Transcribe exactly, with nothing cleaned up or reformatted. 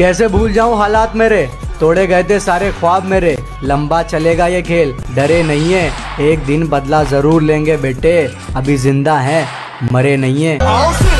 कैसे भूल जाऊं हालात मेरे, तोड़े गए थे सारे ख्वाब मेरे। लंबा चलेगा ये खेल, डरे नहीं है, एक दिन बदला जरूर लेंगे बेटे, अभी जिंदा है मरे नहीं है।